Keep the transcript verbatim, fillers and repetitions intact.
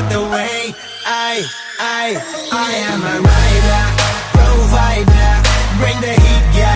like the way I, I, I am a rider, provider. Bring the